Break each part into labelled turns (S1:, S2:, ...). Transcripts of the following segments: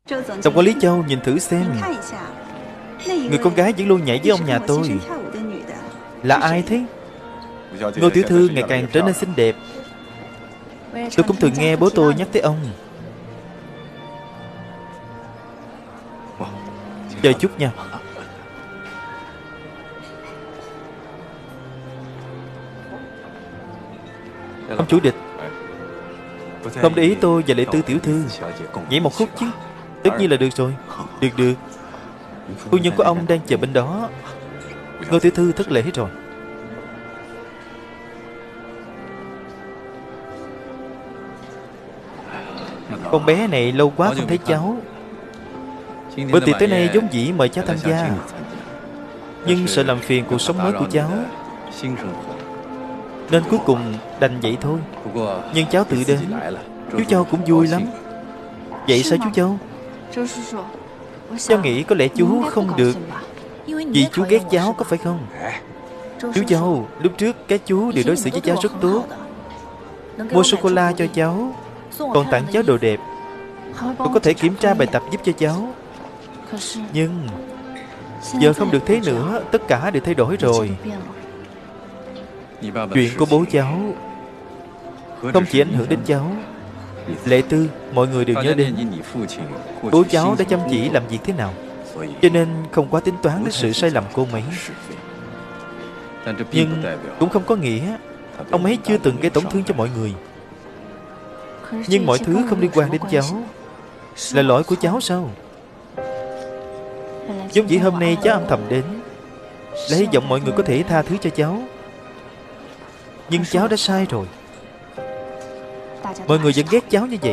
S1: Tổng quản lý Châu, nhìn thử xem, người con gái vẫn luôn nhảy với ông nhà tôi là ai thế? Ngô tiểu thư ngày càng trở nên xinh đẹp. Tôi cũng thường nghe bố tôi nhắc tới ông. Chờ chút nha. Ông chủ địch, không để ý tôi và Lệ Tư tiểu thư nhảy một khúc chứ? Tất nhiên là được rồi. Được được. Phu nhân của ông đang chờ bên đó. Ngô tiểu thư thất lễ rồi. Con bé này lâu quá không thấy cháu. Bữa tiệc tới nay vốn dĩ mời cháu tham gia, nhưng sợ làm phiền cuộc sống mới của cháu, nên cuối cùng đành vậy thôi. Nhưng cháu tự đến, chú Châu cũng vui lắm. Vậy sao chú Châu? Cháu nghĩ có lẽ chú không được, vì chú ghét cháu có phải không? Chú Châu, lúc trước các chú đều đối xử với cháu rất tốt, mua sô-cô-la cho cháu, còn tặng cháu đồ đẹp, còn có thể kiểm tra bài tập giúp cho cháu. Nhưng giờ không được thế nữa. Tất cả đều thay đổi rồi. Chuyện của bố cháu không chỉ ảnh hưởng đến cháu, Lệ Tư, mọi người đều nhớ đến bố cháu đã chăm chỉ làm việc thế nào, cho nên không quá tính toán đến sự sai lầm của ông ấy. Nhưng cũng không có nghĩa ông ấy chưa từng gây tổn thương cho mọi người. Nhưng mọi thứ không liên quan đến cháu là lỗi của cháu sao? Giống dĩ hôm nay cháu âm thầm đến là hy vọng mọi người có thể tha thứ cho cháu. Nhưng cháu đã sai rồi. Mọi người vẫn ghét cháu như vậy.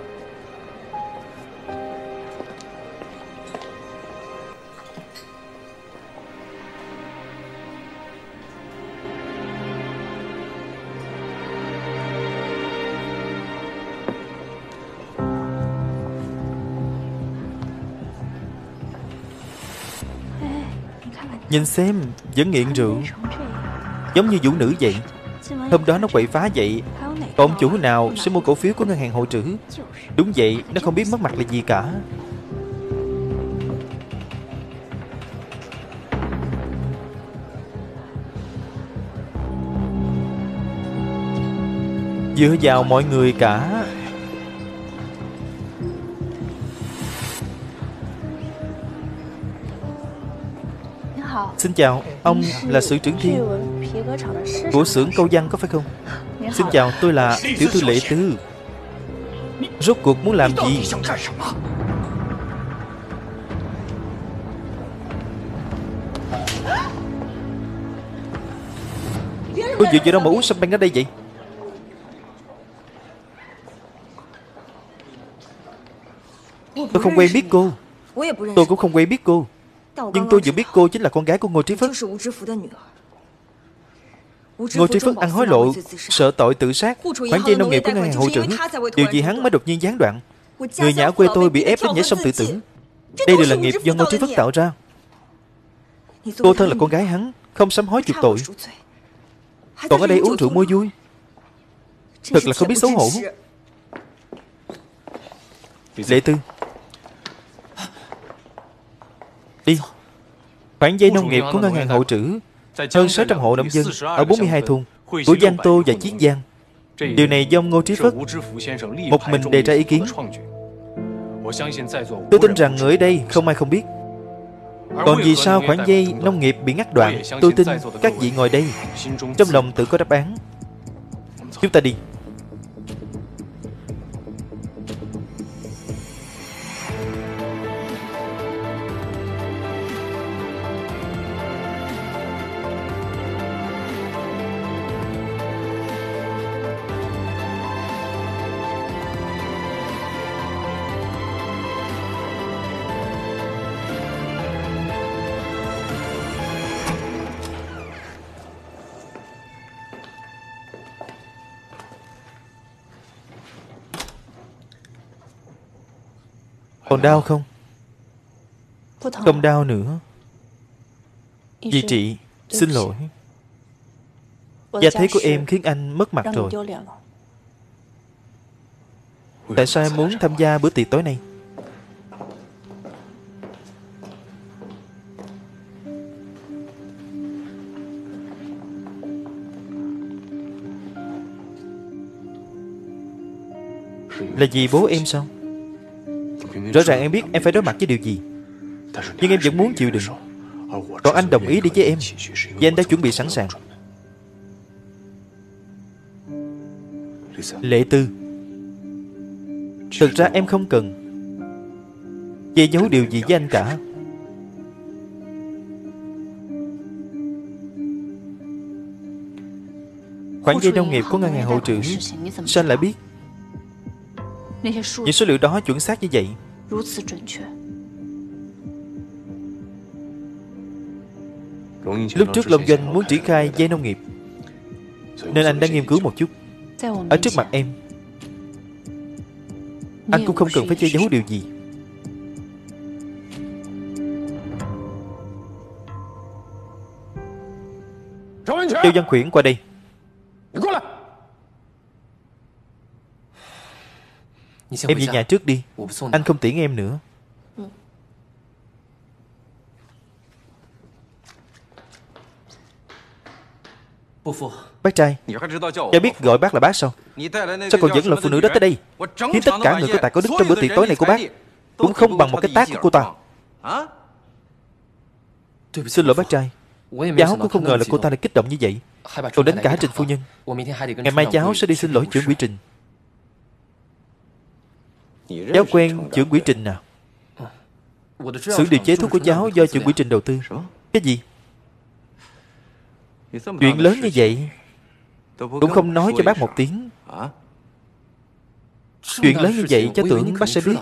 S1: Nhìn xem, vẫn nghiện rượu, giống như vũ nữ vậy. Hôm đó nó quậy phá vậy, còn ông chủ nào sẽ mua cổ phiếu của ngân hàng hội trữ? Đúng vậy, nó không biết mất mặt là gì cả. Dựa vào mọi người cả. Xin chào, ông là Sử Trưởng Thiên của xưởng câu văn có phải không? Xin chào, tôi là tiểu thư Lệ Tư. Rốt cuộc muốn làm gì? Có việc gì đâu mà uống champagne ở đây vậy? Tôi không quen biết cô. Tôi cũng không quen biết cô. Nhưng tôi vừa biết cô chính là con gái của Ngô Trí Phất. Ngô Trí Phất ăn hối lộ, sợ tội tự sát, khoản vay nông nghiệp của ngân hàng hội trưởng, điều gì hắn mới đột nhiên gián đoạn. Người nhà quê tôi bị ép đến nhảy sông tự tử. Đây đều là nghiệp do Ngô Trí Phất tạo ra. Cô thân là con gái hắn, không sám hối chuộc tội, còn ở đây uống rượu mua vui. Thật là không biết xấu hổ. Lệ Tư, đi. Khoản vay nông nghiệp của ngân hàng hội trữ hơn 600 hộ nông dân ở 42 thôn của Giang Tô và Chiết Giang. Điều này do ông Ngô Trí Phất một mình đề ra ý kiến. Tôi tin rằng người ở đây không ai không biết. Còn vì sao khoản vay nông nghiệp bị ngắt đoạn, tôi tin các vị ngồi đây trong lòng tự có đáp án. Chúng ta đi. Còn đau không? Không đau nữa. Dì Trị, xin lỗi. Gia thế của em khiến anh mất mặt rồi. Tại sao em muốn tham gia bữa tiệc tối nay? Là vì bố em sao? Rõ ràng em biết em phải đối mặt với điều gì, nhưng em vẫn muốn chịu đựng. Còn anh đồng ý đi với em, và anh đã chuẩn bị sẵn sàng. Lệ Tư, thực ra em không cần che giấu điều gì với anh cả. Khoản vay nông nghiệp của ngân hàng Hậu Trữ, sao anh lại biết? Những số liệu đó chuẩn xác như vậy. Lúc trước Long Doanh muốn triển khai vay nông nghiệp, nên anh đã nghiên cứu một chút. Ở trước mặt em, anh cũng không cần phải che giấu điều gì. Tiêu Văn Khuyển qua đây. Em về nhà trước đi, anh không tiễn em nữa. Bác trai, cha biết gọi bác là bác sao? Sao còn dẫn lời phụ nữ đó tới đây, khiến tất cả người có tài có đức trong bữa tiệc tối này của bác cũng không bằng một cái tát của cô ta. Xin lỗi bác trai, cháu cũng không ngờ là cô ta lại kích động như vậy, còn đến cả Trình phu nhân. Ngày mai cháu sẽ đi xin lỗi trưởng quỹ Trình. Cháu quen trưởng quỹ Trình nào? Xưởng điều chế thuốc của cháu do trưởng quỹ Trình đầu tư. Cái gì? Chuyện lớn như vậy cũng không nói cho bác một tiếng. Chuyện lớn như vậy cháu tưởng bác sẽ biết.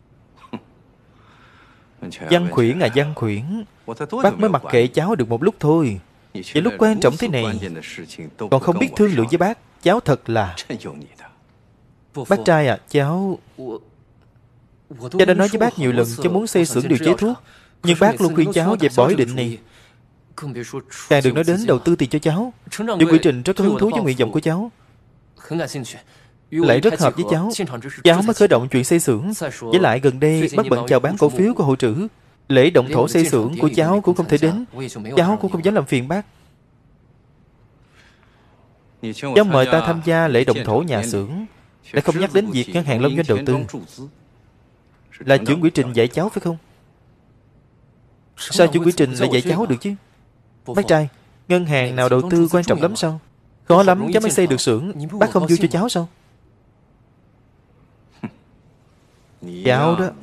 S1: Văn Khuyển à Văn Khuyển, bác mới mặc kệ cháu được một lúc thôi. Và lúc quan trọng thế này còn không biết thương lượng với bác, cháu thật là... Bác trai à, cháu đã nói với bác nhiều lần cháu muốn xây xưởng điều chế thuốc, nhưng bác luôn khuyên cháu dẹp bỏ ý định này. Càng đừng nói đến đầu tư tiền cho cháu. Điều quy trình rất có hứng thú với nguyện vọng của cháu, lại rất hợp với cháu. Cháu mới khởi động chuyện xây xưởng. Với lại gần đây bác bận chào bán cổ phiếu của Hậu Trữ, lễ động thổ xây xưởng của cháu cũng không thể đến. Cháu cũng không dám làm phiền bác. Cháu mời ta tham gia lễ động thổ nhà xưởng, lại không nhắc đến việc ngân hàng Long Doanh đầu tư. Là trưởng quỹ Trình dạy cháu phải không? Sao trưởng quỹ Trình lại dạy cháu được chứ? Bác trai, ngân hàng nào đầu tư quan trọng lắm sao? Khó lắm cháu mới xây được xưởng, bác không vui cho cháu sao? Cháu đó.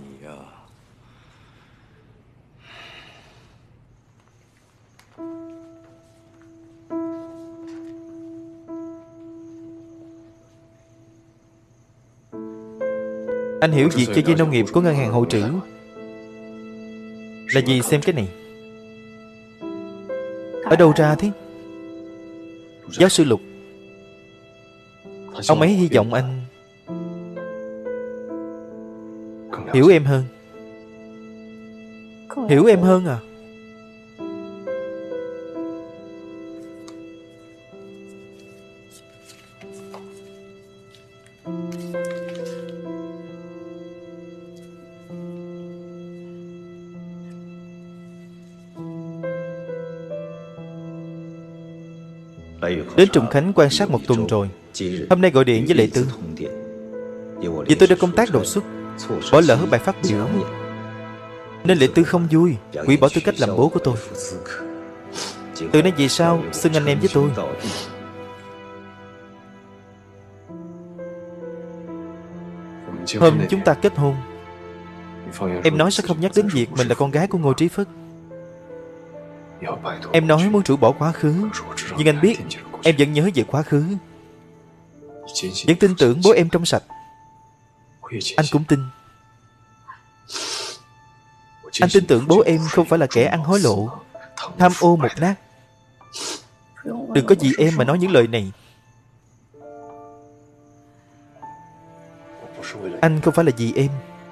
S1: Anh hiểu việc cho dây nông nghiệp của ngân hàng Hậu Trữ là gì? Xem cái này. Ở đâu ra thế? Giáo sư Lục, ông ấy hy vọng anh hiểu em hơn. Hiểu em hơn à? Đến Trùng Khánh quan sát một tuần rồi. Hôm nay gọi điện với Lệ Tư, vì tôi đã công tác đột xuất, bỏ lỡ bài phát biểu, nên Lệ Tư không vui, hủy bỏ tư cách làm bố của tôi. Từ nay về sau xưng anh em với tôi. Hôm chúng ta kết hôn, em nói sẽ không nhắc đến việc mình là con gái của Ngô Trí Phất. Em nói muốn rũ bỏ quá khứ, nhưng anh biết em vẫn nhớ về quá khứ, vẫn tin tưởng bố em trong sạch. Anh cũng tin. Anh tin tưởng bố em không phải là kẻ ăn hối lộ, tham ô một nát. Đừng có vì em mà nói những lời này. Anh không phải là vì em,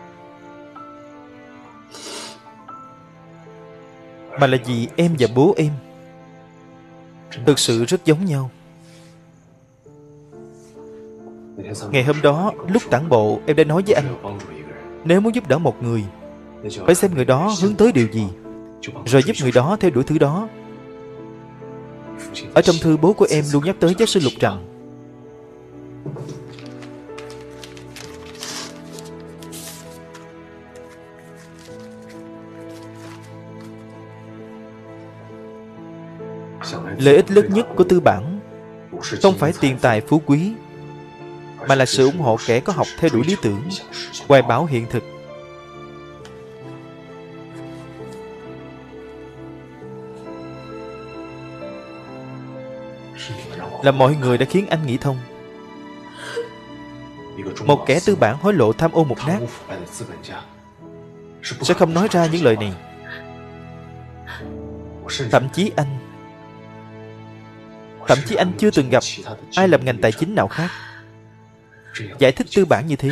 S1: mà là vì em và bố em thực sự rất giống nhau. Ngày hôm đó lúc tản bộ, em đã nói với anh, nếu muốn giúp đỡ một người, phải xem người đó hướng tới điều gì, rồi giúp người đó theo đuổi thứ đó. Ở trong thư, bố của em luôn nhắc tới giáo sư Lục rằng Lợi ích lớn nhất của tư bản không phải tiền tài phú quý, mà là sự ủng hộ kẻ có học theo đuổi lý tưởng, hoài bão hiện thực. Là mọi người đã khiến anh nghĩ thông. Một kẻ tư bản hối lộ tham ô một nát sẽ không nói ra những lời này. Thậm chí anh chưa từng gặp ai làm ngành tài chính nào khác giải thích tư bản như thế.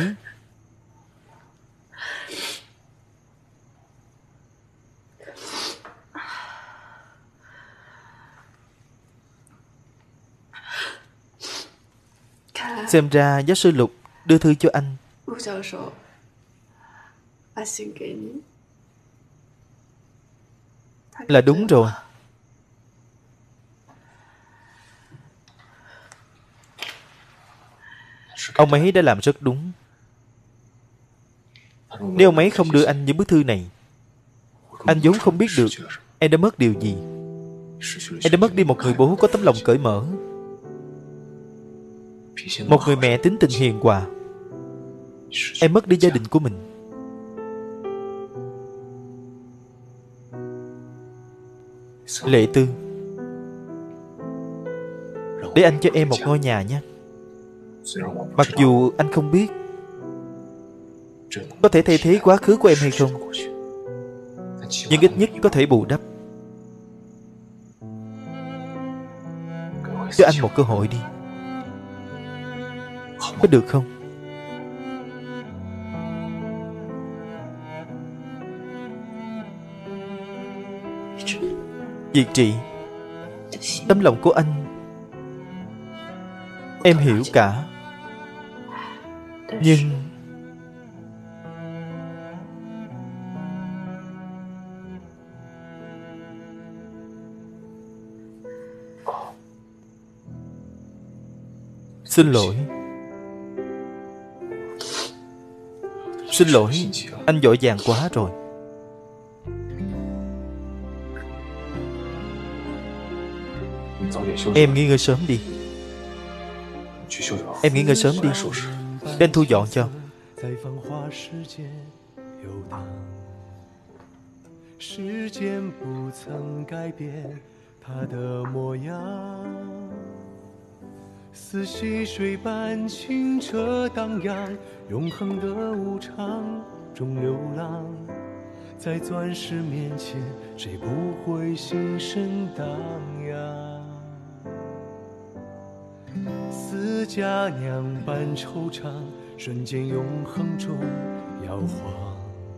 S1: Xem ra giáo sư Lục đưa thư cho anh. Là đúng rồi. Ông ấy đã làm rất đúng. Nếu ông ấy không đưa anh những bức thư này, anh vốn không biết được em đã mất điều gì. Em đã mất đi một người bố có tấm lòng cởi mở, một người mẹ tính tình hiền hòa. Em mất đi gia đình của mình. Lệ Tư, để anh cho em một ngôi nhà nhé. Mặc dù anh không biết có thể thay thế quá khứ của em hay không, nhưng ít nhất có thể bù đắp. Cho anh một cơ hội đi, có được không? Diệt Trị, tấm lòng của anh em hiểu cả. Nhưng xin lỗi. Xin lỗi, anh vội vàng quá rồi. Em nghỉ ngơi sớm đi. Em nghỉ ngơi sớm đi. Để anh thu dọn cho.
S2: 佳酿般惆怅，瞬间永恒中摇晃。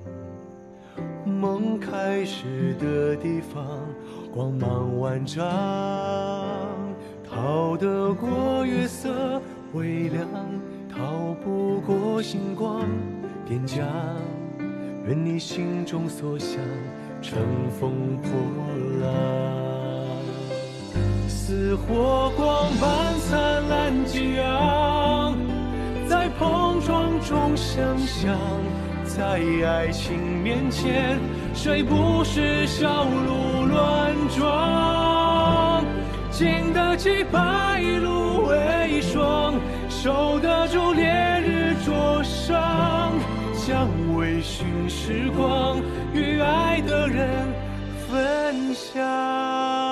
S2: 梦开始的地方，光芒万丈，逃得过月色微凉，逃不过星光点将。愿你心中所想，乘风破浪。似火光般灿烂激昂，在碰撞中想象，在爱情面前，谁不是小鹿乱撞？经得起白露为霜，受得住烈日灼伤，将微醺时光与爱的人分享。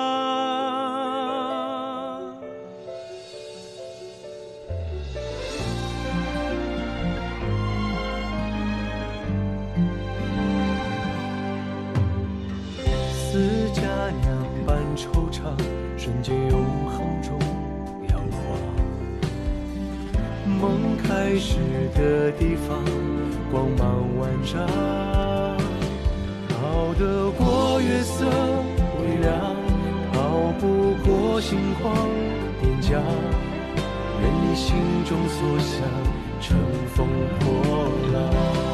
S2: 惆怅，瞬间永恒中摇晃。梦开始的地方，光芒万丈，逃得过月色微凉，逃不过星光点将。愿你心中所想，乘风破浪。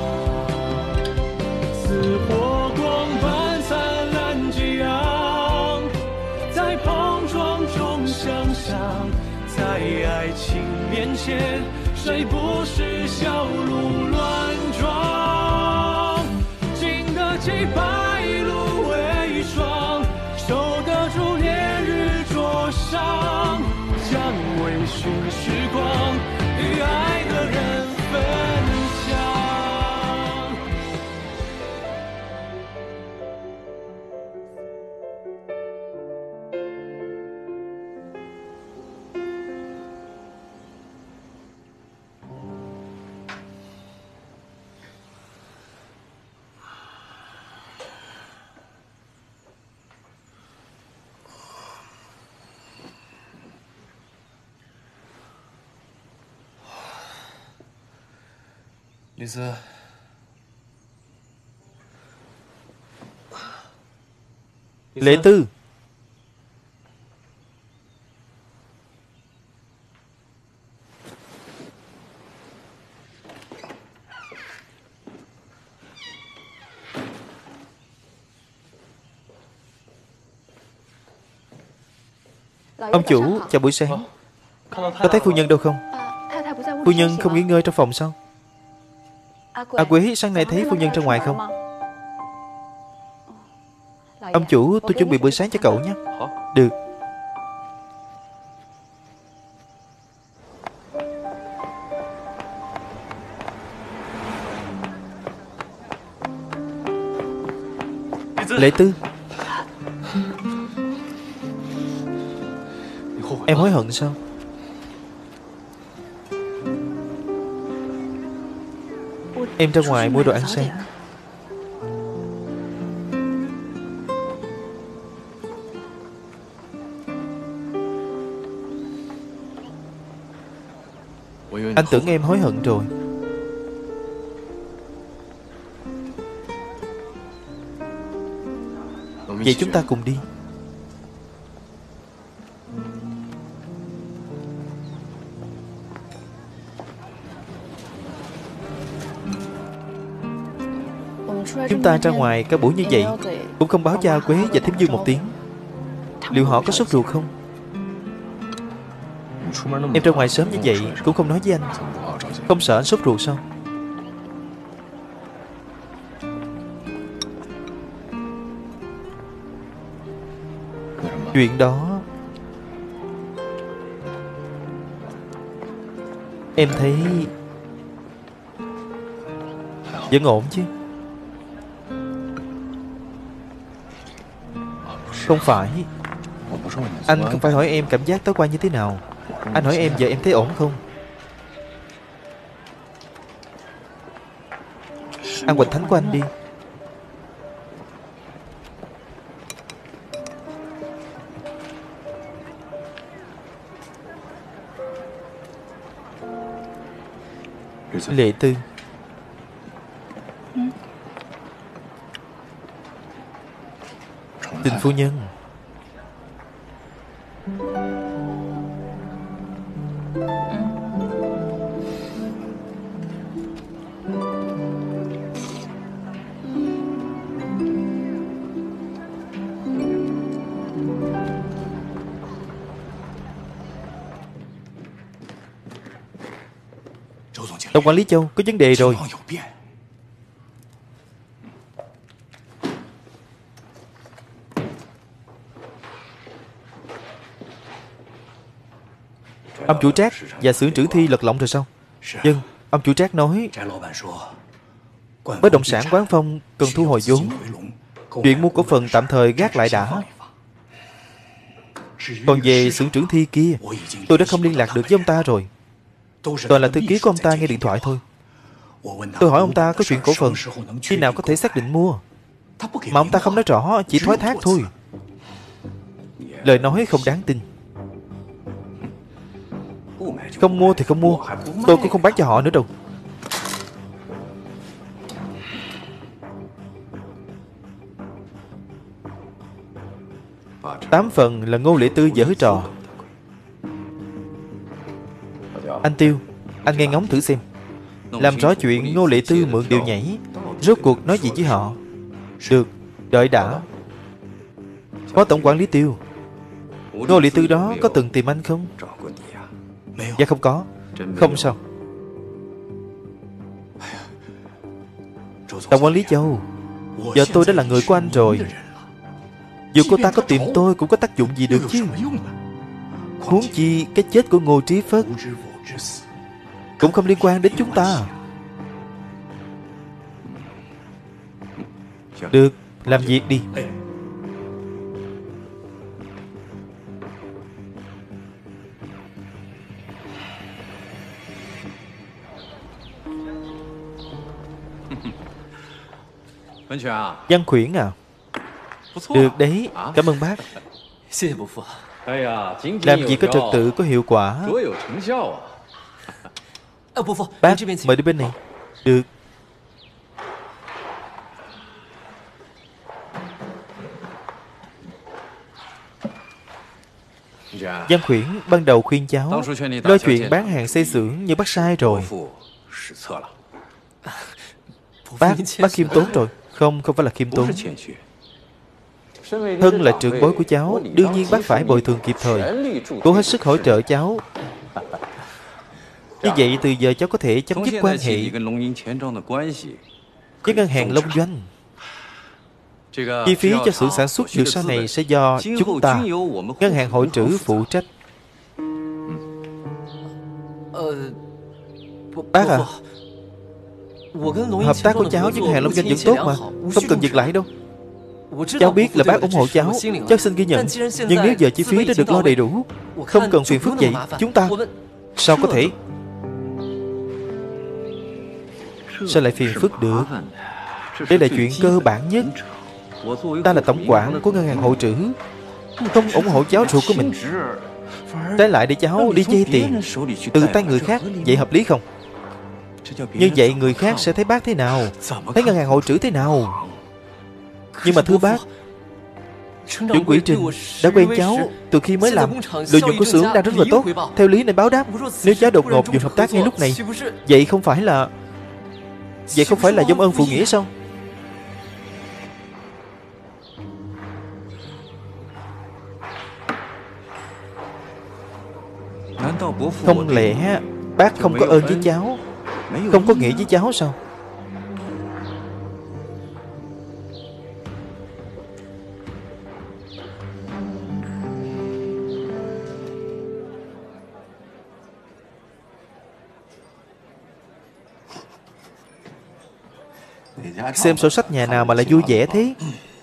S2: 似火光般灿烂激昂，在碰撞中想象，在爱情面前，谁不是小鹿乱撞？经得起白露为霜，受得住烈日
S1: Lệ Tư. Ông chủ, chào buổi sáng. Có thấy phu nhân đâu không? Phu nhân không nghỉ ngơi trong phòng sao? Quế, sáng nay thấy phu nhân ra ngoài không? Ông chủ, tôi chuẩn bị bữa sáng cho cậu nhé. Được. Lệ Tư. Em hối hận sao? Em ra ngoài mua đồ ăn sáng. Anh tưởng em hối hận rồi. Vậy chúng ta cùng đi. Chúng ta ra ngoài cả buổi như vậy cũng không báo cho Quế và Thiếm Dương một tiếng. Liệu họ có sốt ruột không? Em ra ngoài sớm như vậy cũng không nói với anh. Không sợ anh sốt ruột sao? Chuyện đó em thấy vẫn ổn chứ. Không phải. Anh không phải hỏi em cảm giác tối qua như thế nào. Anh hỏi em giờ em thấy ổn không? Ăn hoành thánh của anh đi. Lệ Tư. Tình phu nhân. Tổng quản lý Châu, có vấn đề rồi. Ông chủ Trác và xưởng trưởng Thi lật lọng rồi sao? Vâng, ông chủ Trác nói bất động sản Quán Phong cần thu hồi vốn. Chuyện mua cổ phần tạm thời gác lại đã. Còn về xưởng trưởng Thi kia, tôi đã không liên lạc được với ông ta rồi. Toàn là thư ký của ông ta nghe điện thoại thôi. Tôi hỏi ông ta có chuyện cổ phần khi nào có thể xác định mua, mà ông ta không nói rõ, chỉ thoái thác thôi. Lời nói không đáng tin. Không mua thì không mua, tôi cũng không bán cho họ nữa đâu. Tám phần là Ngô Lệ Tư giở trò. Anh Tiêu, anh nghe ngóng thử xem, làm rõ chuyện Ngô Lệ Tư mượn điều nhảy rốt cuộc nói gì với họ. Được, đợi đã. Phó tổng quản lý Tiêu, Ngô Lệ Tư đó có từng tìm anh không? Dạ không có. Không sao. Tổng quản lý Châu, giờ tôi đã là người của anh rồi. Dù cô ta có tìm tôi cũng có tác dụng gì được chứ. Huống chi cái chết của Ngô Trí Phất cũng không liên quan đến chúng ta. Được, làm việc đi. Văn Khuyển à? Được đấy, cảm ơn bác. Làm việc có trật tự, có hiệu quả. Bác, mời đi bên này. Được. Giang Khuyển ban đầu khuyên cháu lo chuyện bán hàng xây xưởng như bác sai rồi. Bác khiêm tốn rồi. Không phải là khiêm tốn. Thân là trưởng bối của cháu, đương nhiên bác phải bồi thường kịp thời, cố hết sức hỗ trợ cháu. Như vậy từ giờ cháu có thể chấm dứt quan hệ với ngân hàng Long Doanh. Chi phí cho xưởng sản xuất được sau này sẽ do chúng ta, ngân hàng hội trữ, phụ trách. Bác à, hợp tác của cháu với ngân hàng Long Doanh vẫn tốt mà, không cần dừng lại đâu. Cháu biết là bác ủng hộ cháu, cháu xin ghi nhận. Nhưng nếu giờ chi phí đã được lo đầy đủ, không cần phiền phức vậy, chúng ta sao có thể? Sao lại phiền phức được? Đây là chuyện cơ bản nhất. Ta là tổng quản của ngân hàng hội trữ, không ủng hộ cháu ruột của mình, trái lại để cháu đi vay tiền từ tay người khác, vậy hợp lý không? Như vậy người khác sẽ thấy bác thế nào, thấy ngân hàng hội trữ thế nào? Nhưng mà thưa bác, Trưởng quỹ Trình đã quen cháu từ khi mới làm, lợi nhuận của xưởng đang rất là tốt, theo lý nên báo đáp. Nếu cháu đột ngột dừng hợp tác ngay lúc này, vậy không phải là dông ơn phụ nghĩa sao? Không lẽ bác không có ơn với cháu, không có nghĩa với cháu sao? Xem sổ sách nhà nào mà lại vui vẻ thế?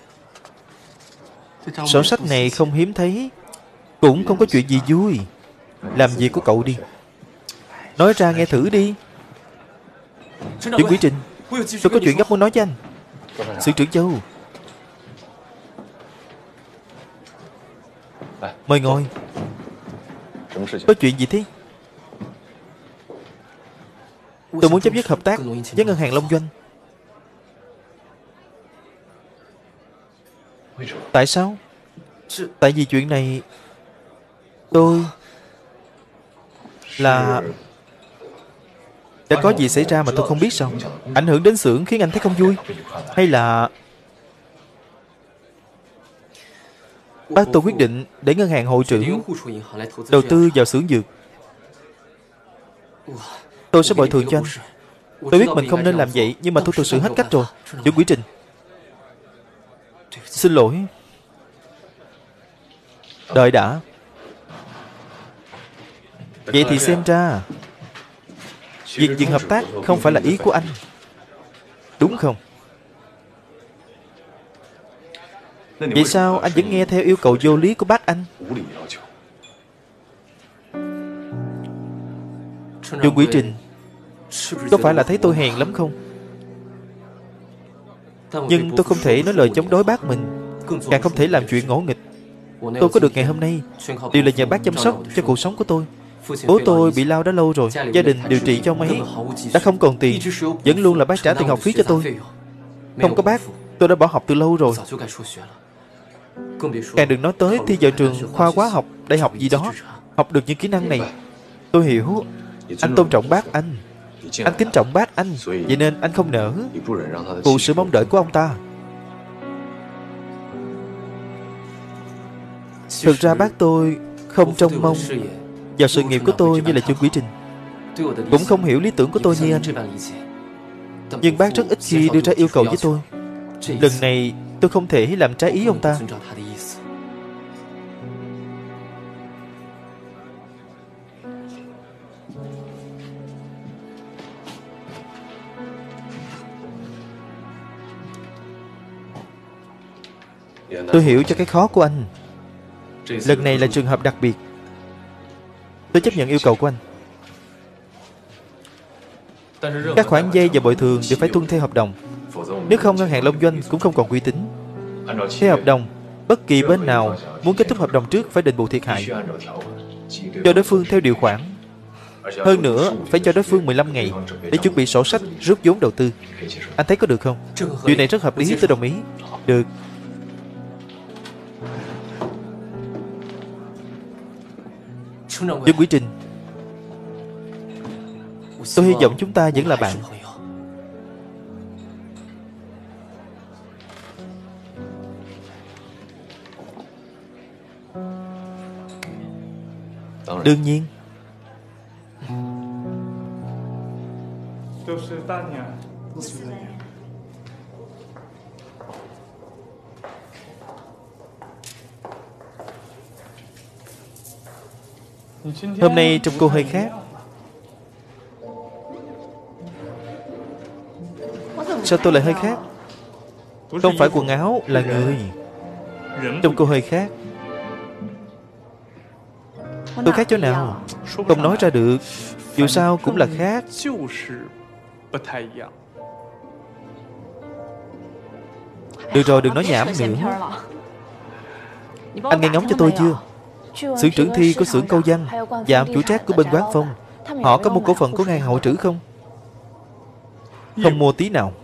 S1: Sổ sách này không hiếm thấy, cũng không có chuyện gì vui. Làm việc của cậu đi, nói ra nghe thử đi. Trưởng quỹ Trình, tôi có chuyện gấp muốn nói với anh. Xưởng trưởng Châu, mời ngồi. Có chuyện gì thế? Tôi muốn chấm dứt hợp tác với ngân hàng Long Doanh. Tại sao? Tại vì chuyện này tôi là đã có gì xảy ra mà tôi không biết sao? Ảnh hưởng đến xưởng khiến anh thấy không vui? Hay là bác tôi quyết định để ngân hàng hội trữ đầu tư vào xưởng dược? Tôi sẽ bồi thường cho anh. Tôi biết mình không nên làm vậy, nhưng mà tôi thực sự hết cách rồi. Trưởng quỹ Trình, xin lỗi. Đợi đã. Vậy thì xem ra việc dừng hợp tác không phải là ý của anh, đúng không? Vậy sao anh vẫn nghe theo yêu cầu vô lý của bác anh? Trưởng quỹ Trình, có phải là thấy tôi hèn lắm không? Nhưng tôi không thể nói lời chống đối bác mình, càng không thể làm chuyện ngỗ nghịch. Tôi có được ngày hôm nay đều là nhờ bác chăm sóc cho cuộc sống của tôi. Bố tôi bị lao đã lâu rồi, gia đình điều trị cho ông ấy đã không còn tiền, vẫn luôn là bác trả tiền học phí cho tôi. Không có bác, tôi đã bỏ học từ lâu rồi. Càng đừng nói tới thi vào trường khoa hóa học, đại học gì đó, học được những kỹ năng này. Tôi hiểu, anh tôn trọng bác anh kính trọng bác anh, vậy nên anh không nỡ phụ sự mong đợi của ông ta. Thực ra bác tôi không trông mong vào sự nghiệp của tôi như là Trưởng quỹ Trình, cũng không hiểu lý tưởng của tôi như anh. Nhưng bác rất ít khi đưa ra yêu cầu với tôi. Lần này tôi không thể làm trái ý ông ta. Tôi hiểu cho cái khó của anh. Lần này là trường hợp đặc biệt. Tôi chấp nhận yêu cầu của anh. Các khoản vay và bồi thường đều phải tuân theo hợp đồng. Nếu không, ngân hàng Long Doanh cũng không còn uy tín. Theo hợp đồng, bất kỳ bên nào muốn kết thúc hợp đồng trước phải đền bù thiệt hại cho đối phương theo điều khoản. Hơn nữa, phải cho đối phương 15 ngày để chuẩn bị sổ sách rút vốn đầu tư. Anh thấy có được không? Điều này rất hợp lý, tôi đồng ý. Được. Dương Quý Trình, tôi hy vọng chúng ta vẫn là bạn. Đương nhiên. Hôm nay trông cô hơi khác. Sao tôi lại hơi khác? Không phải quần áo, là người. Trông cô hơi khác. Tôi khác chỗ nào? Không nói ra được. Dù sao cũng là khác. Được rồi, đừng nói nhảm nữa. Anh nghe ngóng cho tôi chưa? Xưởng trưởng Thi của xưởng Câu Văn và ông chủ trác của bên Quán Phong, họ có mua cổ phần của Ngân hàng Hội Trữ không? Không mua tí nào.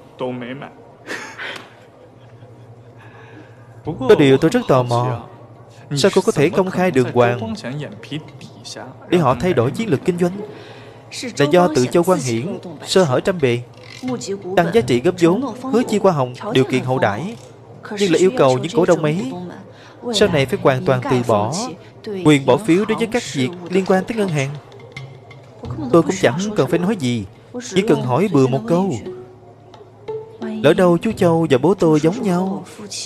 S1: Có điều tôi rất tò mò, sao cô có thể công khai đường hoàng để họ thay đổi chiến lược kinh doanh? Là do tự Châu Quang Hiển sơ hở trăm bề, tăng giá trị góp vốn, hứa chi hoa hồng, điều kiện hậu đãi, nhưng lại yêu cầu những cổ đông ấy sau này phải hoàn toàn từ bỏ quyền bỏ phiếu đối với các việc liên quan tới ngân hàng. Tôi cũng chẳng cần phải nói gì, chỉ cần hỏi bừa một câu. Lỡ đâu chú Châu và bố tôi giống nhau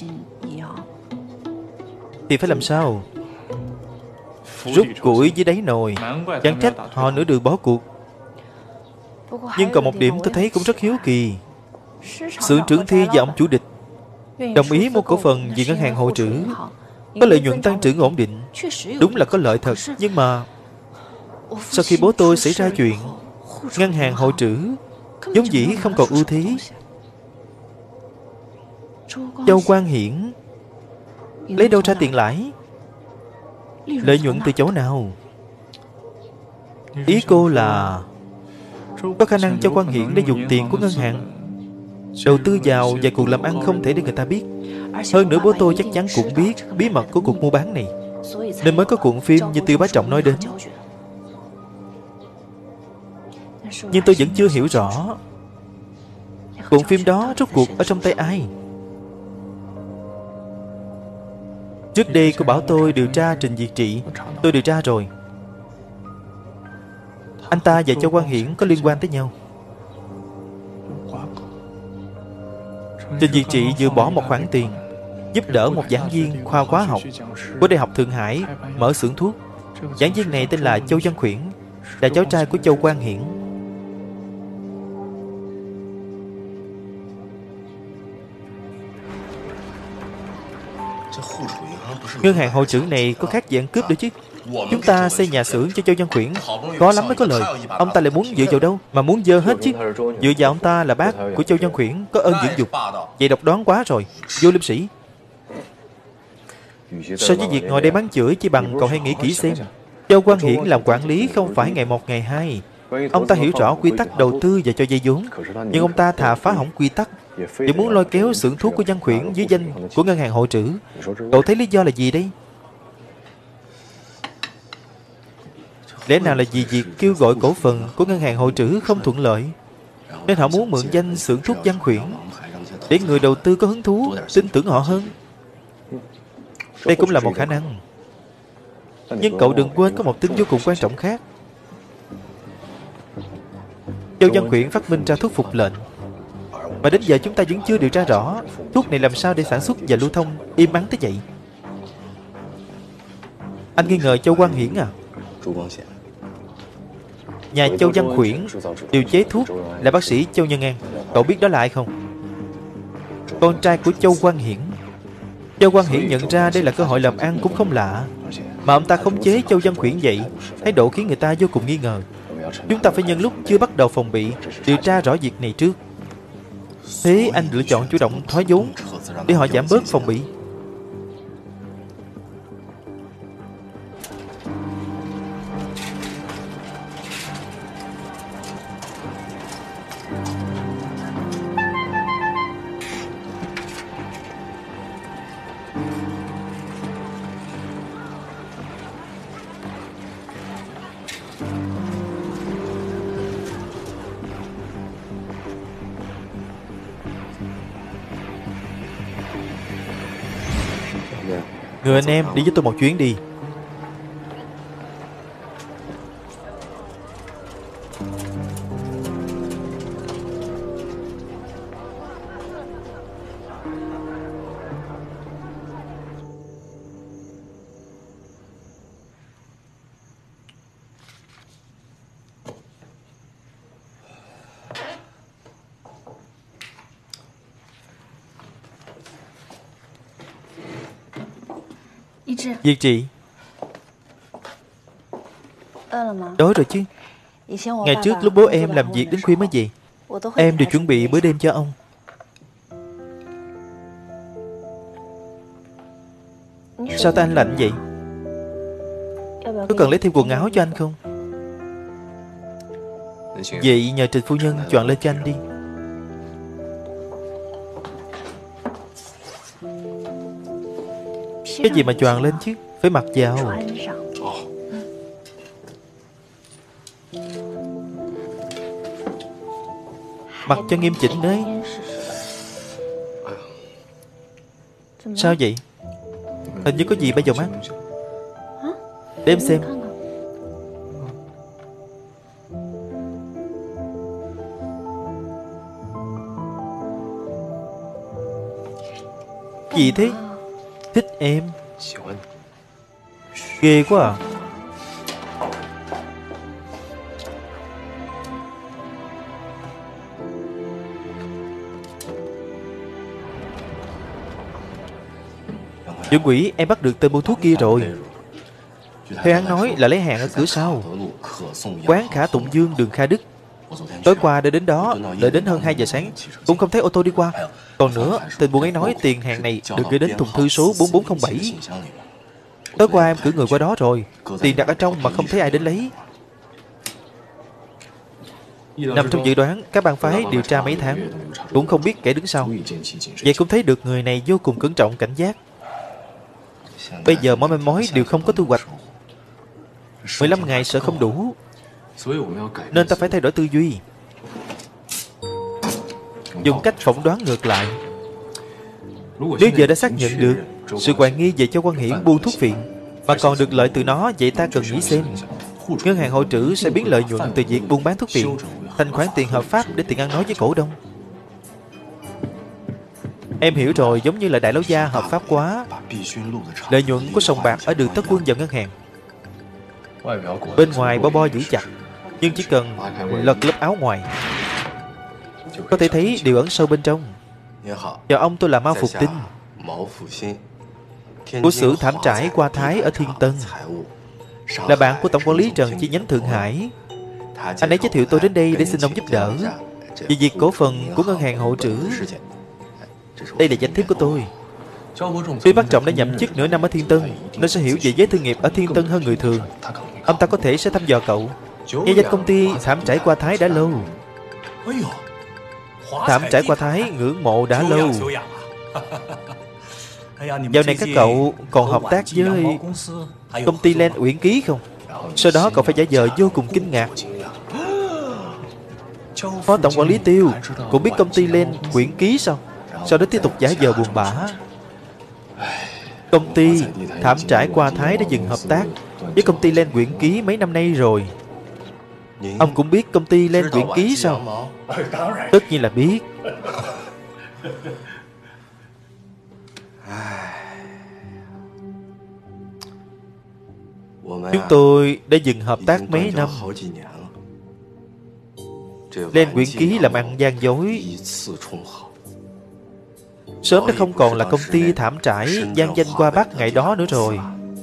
S1: thì phải làm sao? Rút củi dưới đáy nồi, chẳng trách họ nửa đường bỏ cuộc. Nhưng còn một điểm tôi thấy cũng rất hiếu kỳ. Xưởng trưởng Thi và ông chủ địch đồng ý mua cổ phần vì Ngân hàng Hội Trữ có lợi nhuận tăng trưởng ổn định. Đúng là có lợi thật. Nhưng mà sau khi bố tôi xảy ra chuyện, Ngân hàng Hội Trữ vốn dĩ không còn ưu thế. Châu Quang Hiển lấy đâu ra tiền lãi? Lợi nhuận từ chỗ nào? Ý cô là có khả năng Châu Quang Hiển để dùng tiền của ngân hàng đầu tư vào vài cuộc làm ăn không thể để người ta biết. Hơn nữa bố tôi chắc chắn cũng biết bí mật của cuộc mua bán này, nên mới có cuộn phim như Tiêu Bá Trọng nói đến. Nhưng tôi vẫn chưa hiểu rõ cuộn phim đó rốt cuộc ở trong tay ai. Trước đây cô bảo tôi điều tra Trình Việt Trị. Tôi điều tra rồi. Anh ta và Châu Quang Hiển có liên quan tới nhau. Trình Việt Trị vừa bỏ một khoản tiền giúp đỡ một giảng viên khoa hóa học của Đại học Thượng Hải mở xưởng thuốc. Giảng viên này tên là Châu Văn Khuyển, là cháu trai của Châu Quang Hiển. Ngân hàng Hội Trữ này có khác gì ăn cướp nữa chứ? Chúng ta xây nhà xưởng cho Châu Văn Khuyển khó lắm mới có lời. Ông ta lại muốn dựa vào đâu mà muốn dơ hết chứ? Dựa vào ông ta là bác của Châu Văn Khuyển, có ơn dưỡng dục. Vậy độc đoán quá rồi, vô liêm sĩ. So với việc ngồi đây bán chửi, chỉ bằng cậu hãy nghĩ kỹ xem. Châu Quang Hiển làm quản lý không phải ngày một ngày hai. Ông ta hiểu rõ quy tắc đầu tư và cho vay vốn, nhưng ông ta thà phá hỏng quy tắc và muốn lôi kéo xưởng thuốc của Văn Khuyển dưới danh của Ngân hàng Hội Trữ. Cậu thấy lý do là gì đây? Lẽ nào là vì việc kêu gọi cổ phần của Ngân hàng Hội Trữ không thuận lợi, nên họ muốn mượn danh xưởng thuốc Văn Khuyển để người đầu tư có hứng thú tin tưởng họ hơn? Đây cũng là một khả năng. Nhưng cậu đừng quên có một tin vô cùng quan trọng khác. Châu Văn Khuyển phát minh ra thuốc phục lệnh, mà đến giờ chúng ta vẫn chưa điều tra rõ thuốc này làm sao để sản xuất và lưu thông im ắng tới vậy. Anh nghi ngờ Châu Quang Hiển à? Nhà Châu Văn Khuyển điều chế thuốc là bác sĩ Châu Nhân An. Cậu biết đó là ai không? Con trai của Châu Quang Hiển. Châu Quang Hiển nhận ra đây là cơ hội làm ăn cũng không lạ, mà ông ta khống chế Châu Văn Khuyển vậy, thái độ khiến người ta vô cùng nghi ngờ. Chúng ta phải nhân lúc chưa bắt đầu phòng bị, điều tra rõ việc này trước. Thế anh lựa chọn chủ động thoái vốn để họ giảm bớt phòng bị. Người anh em đi với tôi một chuyến đi. Diệt Trì, đói rồi chứ. Ngày trước lúc bố em làm việc đến khuya mới về, em đều chuẩn bị bữa đêm cho ông. Sao tay anh lạnh vậy? Có cần lấy thêm quần áo cho anh không? Vậy nhờ Trình phu nhân chọn lên cho anh đi. Cái gì mà choàng lên chứ, phải mặc vào. Mặc cho nghiêm chỉnh đấy. Sao vậy? Hình như có gì bay vào mắt. Để em xem. Gì thế? Thích em. Ghê quá à. Dưỡng quỷ, em bắt được tên buôn thuốc kia rồi. Theo hắn nói là lấy hàng ở cửa sau quán Khả Tụng Dương, đường Kha Đức. Tối qua đã đến đó, đợi đến hơn 2 giờ sáng cũng không thấy ô tô đi qua. Còn nữa, tên buôn ấy nói tiền hàng này được gửi đến thùng thư số 4407. Tối qua em cử người qua đó rồi, tiền đặt ở trong mà không thấy ai đến lấy. Nằm trong dự đoán, các bang phái điều tra mấy tháng cũng không biết kẻ đứng sau. Vậy cũng thấy được người này vô cùng cẩn trọng cảnh giác. Bây giờ mỗi manh mối đều không có thu hoạch. 15 ngày sợ không đủ, nên ta phải thay đổi tư duy, dùng cách phỏng đoán ngược lại. Nếu giờ đã xác nhận được sự hoài nghi về Châu Quan Hiển buôn thuốc phiện mà còn được lợi từ nó, vậy ta cần nghĩ xem ngân hàng hội trữ sẽ biến lợi nhuận từ việc buôn bán thuốc phiện thành khoản tiền hợp pháp để tiền ăn nói với cổ đông. Em hiểu rồi, giống như là đại lão gia hợp pháp quá lợi nhuận của sòng bạc ở đường Tất Quân vào ngân hàng. Bên ngoài bo bo giữ chặt, nhưng chỉ cần lật lớp áo ngoài có thể thấy điều ẩn sâu bên trong. Chào ông, tôi là Mao Phục Tinh của xưởng thảm trải Qua Thái ở Thiên Tân, là bạn của tổng quản lý Trần chi nhánh Thượng Hải. Anh ấy giới thiệu tôi đến đây để xin ông giúp đỡ về việc cổ phần của ngân hàng hội trữ. Đây là danh thiếp của tôi. Tuy Bắc Trọng đã nhậm chức nửa năm ở Thiên Tân nên sẽ hiểu về giới thương nghiệp ở Thiên Tân hơn người thường. Ông ta có thể sẽ thăm dò cậu. Nghe danh công ty thảm trải Qua Thái đã lâu. Thảm trải Qua Thái ngưỡng mộ đã lâu. Dạo này các cậu còn hợp tác với công ty Len Uyển Ký không? Sau đó cậu phải giả vờ vô cùng kinh ngạc. Phó tổng quản lý Tiêu cũng biết công ty Len Uyển Ký sao? Sau đó tiếp tục giả vờ buồn bã. Công ty thảm trải Qua Thái đã dừng hợp tác với công ty Len Uyển Ký mấy năm nay rồi. Ông cũng biết công ty Len Uyển Ký sao? Tất nhiên là biết. Chúng tôi đã dừng hợp tác mấy năm. Len Uyển Ký làm ăn gian dối, sớm đã không còn là công ty thảm trải gian danh qua Bắc ngày đó nữa rồi.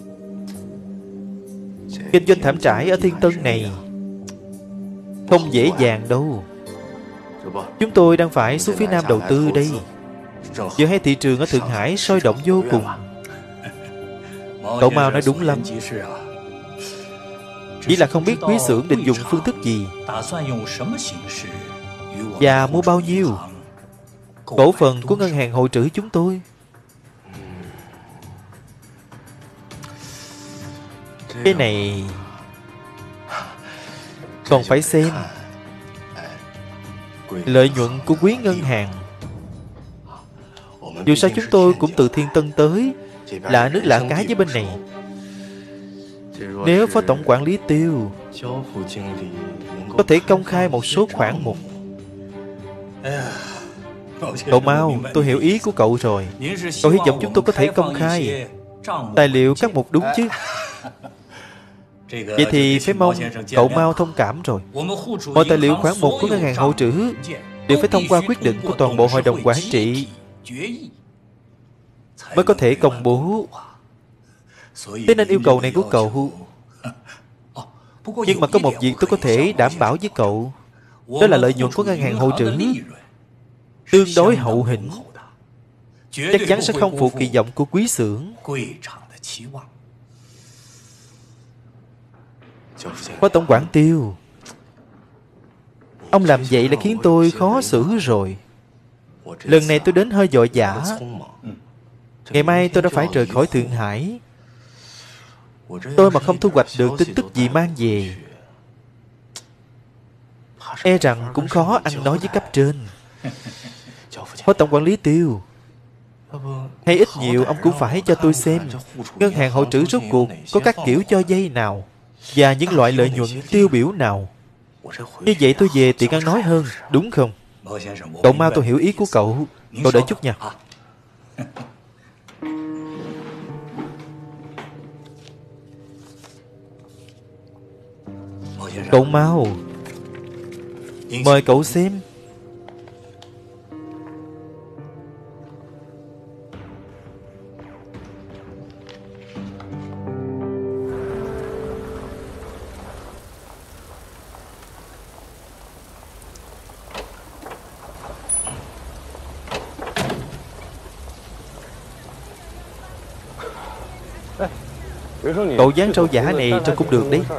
S1: Kinh doanh thảm trải ở Thiên Tân này không dễ dàng đâu. Chúng tôi đang phải xuống phía Nam đầu tư đây. Giờ hay thị trường ở Thượng Hải sôi động vô cùng. Cậu Mao nói đúng lắm. Chỉ là không biết quý xưởng định dùng phương thức gì và mua bao nhiêu cổ phần của ngân hàng hội trữ chúng tôi. Cái này còn phải xem lợi nhuận của quý ngân hàng. Dù sao chúng tôi cũng từ Thiên Tân tới, lạ nước lạ cái với bên này. Nếu Phó Tổng Quản lý Tiêu có thể công khai một số khoản mục. Cậu Mao, tôi hiểu ý của cậu rồi. Cậu hy vọng chúng tôi có thể công khai tài liệu các mục đúng chứ? Vậy thì phải mong cậu Mao thông cảm rồi. Mọi tài liệu khoản mục của ngân hàng hậu trữ đều phải thông qua quyết định của toàn bộ hội đồng quản trị mới có thể công bố. Thế nên yêu cầu này của cậu. Nhưng mà có một việc tôi có thể đảm bảo với cậu, đó là lợi nhuận của ngân hàng hậu trữ tương đối hậu hĩnh, chắc chắn sẽ không phụ kỳ vọng của quý xưởng. Phó Tổng quản Tiêu, ông làm vậy là khiến tôi khó xử rồi. Lần này tôi đến hơi vội vã. Ngày mai tôi đã phải rời khỏi Thượng Hải. Tôi mà không thu hoạch được tin tức gì mang về, e rằng cũng khó ăn nói với cấp trên. Phó Tổng quản lý Tiêu, hay ít nhiều ông cũng phải cho tôi xem ngân hàng hậu trữ rốt cuộc có các kiểu cho vay nào và những loại lợi nhuận tiêu biểu nào. Như vậy tôi về tiện ăn nói hơn, đúng không? Cậu Mao, tôi hiểu ý của cậu. Cậu đợi chút nha. Cậu Mao, mời cậu xem. Cậu dán râu giả này trông cũng được đấy.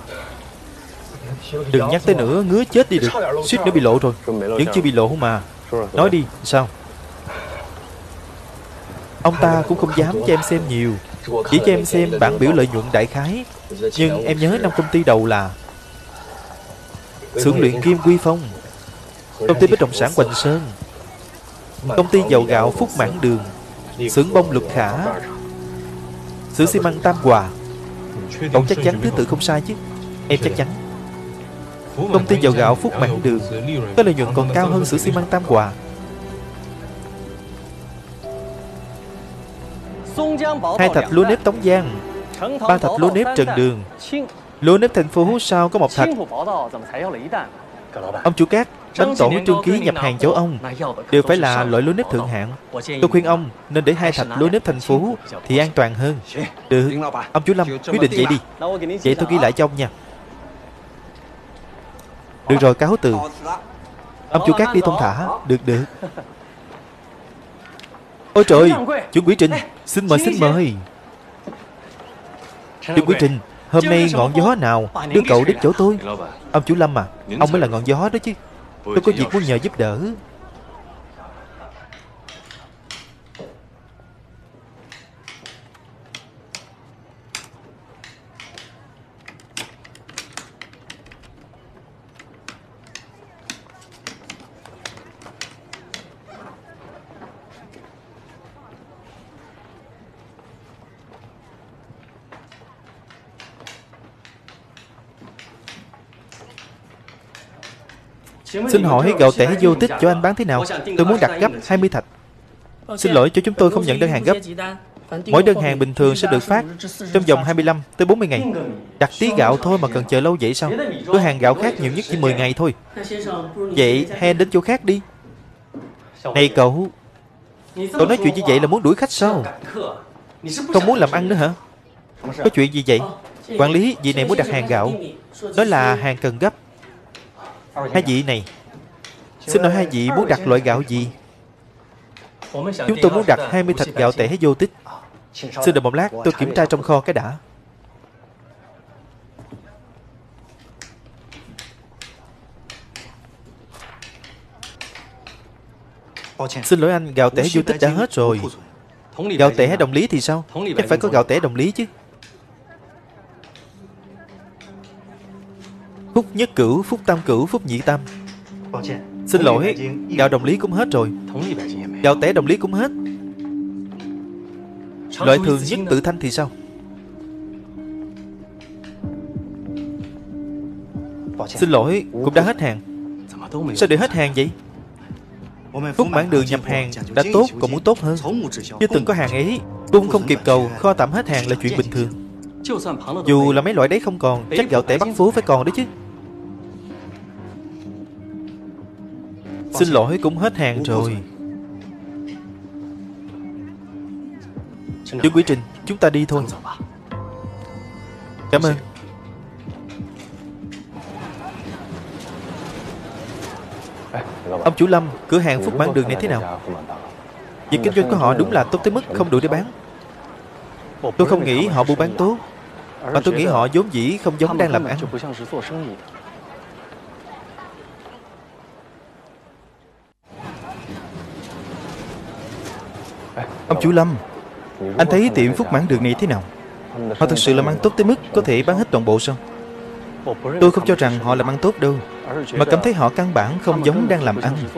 S1: Đừng nhắc tới nữa, ngứa chết đi được. Suýt nữa bị lộ rồi. Vẫn chưa bị lộ mà. Nói đi, sao? Ông ta cũng không dám cho em xem nhiều, chỉ cho em xem bảng biểu lợi nhuận đại khái. Nhưng em nhớ 5 công ty đầu là xưởng luyện kim Quy Phong, công ty bất động sản Hoành Sơn, công ty dầu gạo Phúc Mãn Đường, xưởng bông Lục Khả, xưởng xi măng Tam Hòa. Cậu chắc chắn thứ tự không sai chứ? Em chắc chắn. Công ty dầu gạo Phúc Mãn Đường có lợi nhuận còn cao hơn xưởng xi măng Tam Hòa. Hai thạch lúa nếp Tống Giang, ba thạch lúa nếp Trần Đường. Lúa nếp thành phố sao có một thạch? Ông chủ Cát, bánh tổ Trương Ký nhập hàng chỗ ông đều phải là loại lúa nếp thượng hạng. Tôi khuyên ông nên để hai thạch lúa nếp thành phố thì an toàn hơn. Được, ông chủ Lâm quyết định vậy đi. Vậy tôi ghi lại cho ông nha. Được rồi, cáo từ. Ông chủ Cát đi thông thả. Được. Ôi trời, chủ Quý Trình, xin mời. Chủ Quý Trình, hôm nay ngọn gió nào đưa cậu đến chỗ tôi? Ông chủ Lâm à, ông mới là ngọn gió đó chứ. Tôi có việc muốn nhờ giúp đỡ. Xin hỏi gạo tẻ vô tích cho anh bán thế nào? Tôi muốn đặt gấp 20 thạch. Xin lỗi, cho chúng tôi không nhận đơn hàng gấp. Mỗi đơn hàng bình thường sẽ được phát trong vòng 25 tới 40 ngày. Đặt tí gạo thôi mà cần chờ lâu vậy sao? Cửa hàng gạo khác nhiều nhất chỉ 10 ngày thôi. Vậy hay anh đến chỗ khác đi. Này cậu, cậu nói chuyện như vậy là muốn đuổi khách sao? Không muốn làm ăn nữa hả? Có chuyện gì vậy? Quản lý, vị này muốn đặt hàng gạo, nói là hàng cần gấp. Hai vị này, xin hỏi hai vị muốn đặt loại gạo gì? Chúng tôi muốn đặt 20 thạch gạo tẻ vô tích. Xin đợi một lát, tôi kiểm tra trong kho cái đã. Xin lỗi anh, gạo tẻ vô tích đã hết rồi. Gạo tẻ đồng lý thì sao? Chắc phải có gạo tẻ đồng lý chứ. Phúc nhất cửu, phúc tam cửu, phúc nhị tam. Xin lỗi, gạo đồng lý cũng hết rồi. Gạo tẻ đồng lý cũng hết. Loại thường nhất tự thanh thì sao? Xin lỗi, cũng đã hết hàng. Sao để hết hàng vậy? Phúc Mãn Đường nhập hàng đã tốt còn muốn tốt hơn. Chưa từng có hàng ấy, cung không kịp cầu, kho tạm hết hàng là chuyện bình thường. Dù là mấy loại đấy không còn, chắc gạo tẻ Bắc Phố phải còn đấy chứ. Xin lỗi, cũng hết hàng rồi. Chú Quý Trình, chúng ta đi thôi. Cảm ơn. Ông chủ Lâm, cửa hàng Phúc Mãn Đường này thế nào? Việc kinh doanh của họ đúng là tốt tới mức không đủ để bán. Tôi không nghĩ họ buôn bán tốt, mà tôi nghĩ họ vốn dĩ không giống đang làm ăn. Ông chủ Lâm, anh thấy tiệm Phúc Mãn Đường này thế nào? Họ thực sự làm ăn tốt tới mức có thể bán hết toàn bộ sao? Tôi không cho rằng họ làm ăn tốt đâu, mà cảm thấy họ căn bản không giống đang làm ăn.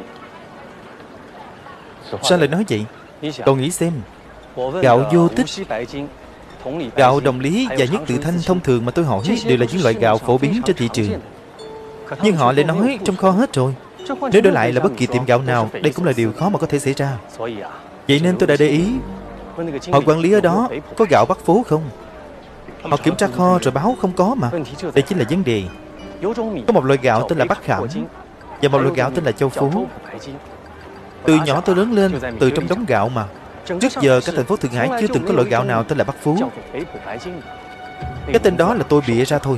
S1: Sao lại nói vậy? Cậu nghĩ xem, gạo vô tích, gạo đồng lý và nhất tự thanh thông thường mà tôi hỏi đều là những loại gạo phổ biến trên thị trường. Nhưng họ lại nói trong kho hết rồi. Nếu đổi lại là bất kỳ tiệm gạo nào, đây cũng là điều khó mà có thể xảy ra. Vậy nên tôi đã để ý, họ quản lý ở đó có gạo Bắc Phố không? Họ kiểm tra kho rồi báo không có mà. Đây chính là vấn đề. Có một loại gạo tên là Bắc Khảm và một loại gạo tên là Châu Phú. Từ nhỏ tôi lớn lên từ trong đống gạo mà. Trước giờ cả thành phố Thượng Hải chưa từng có loại gạo nào tên là Bắc Phú. Cái tên đó là tôi bịa ra thôi.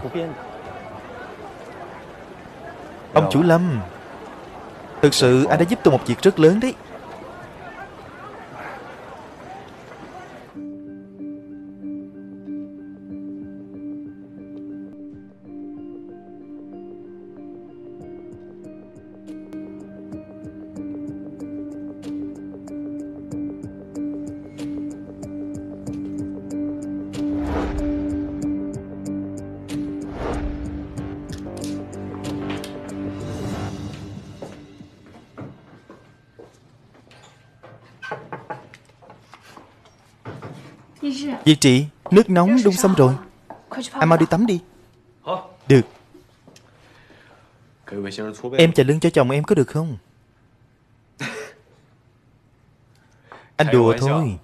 S1: Ông chủ Lâm, thực sự anh đã giúp tôi một việc rất lớn đấy. Dì Trị, nước nóng đun xong rồi. Anh mau đi tắm đi. Được. Em trả lương cho chồng em có được không? Anh đùa thôi.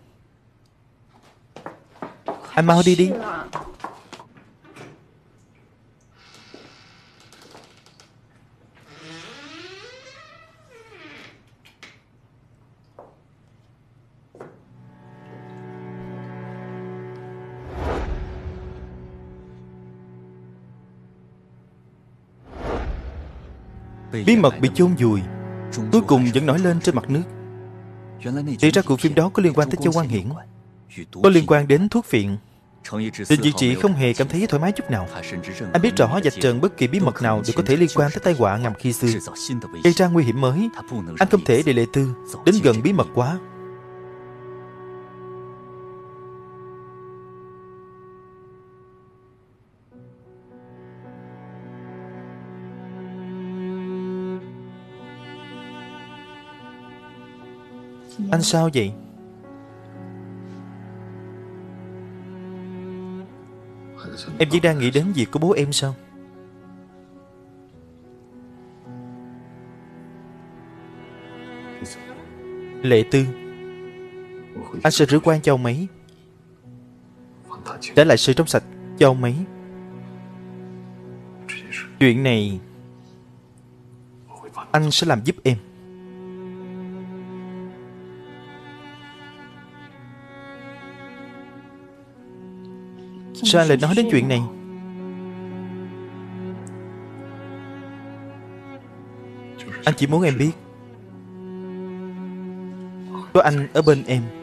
S1: Anh mau đi đi. Bí mật bị chôn vùi, cuối cùng vẫn nổi lên trên mặt nước. Thì ra cuộc phim đó có liên quan tới Châu Quan Hiển, có liên quan đến thuốc phiện. Trình Diệt Trị không hề cảm thấy thoải mái chút nào. Anh biết rõ vạch trần bất kỳ bí mật nào đều có thể liên quan tới tai họa ngầm khi xưa, gây ra nguy hiểm mới. Anh không thể để Lệ Tư đến gần bí mật quá. Anh sao vậy? Em vẫn đang nghĩ đến việc của bố em sao? Lệ Tư, anh sẽ rửa quan cho ông ấy, trả lại sự trong sạch cho ông ấy. Chuyện này anh sẽ làm giúp em. Sao anh lại nói đến chuyện này? Anh chỉ muốn em biết có anh ở bên em.